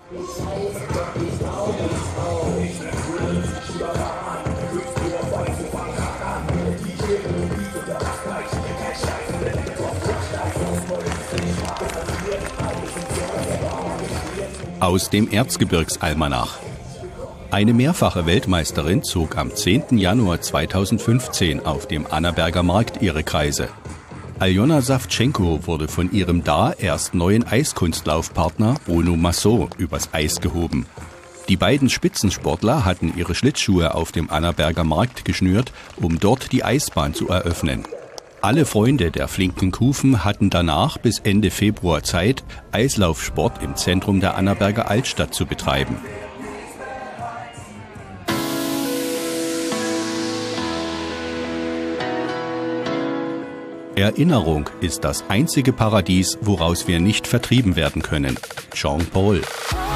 Aus dem Erzgebirgsalmanach. Eine mehrfache Weltmeisterin zog am 10. Januar 2015 auf dem Annaberger Markt ihre Kreise. Aljona Savtschenko wurde von ihrem da erst neuen Eiskunstlaufpartner Bruno Massot übers Eis gehoben. Die beiden Spitzensportler hatten ihre Schlittschuhe auf dem Annaberger Markt geschnürt, um dort die Eisbahn zu eröffnen. Alle Freunde der flinken Kufen hatten danach bis Ende Februar Zeit, Eislaufsport im Zentrum der Annaberger Altstadt zu betreiben. Erinnerung ist das einzige Paradies, woraus wir nicht vertrieben werden können. Jean Paul.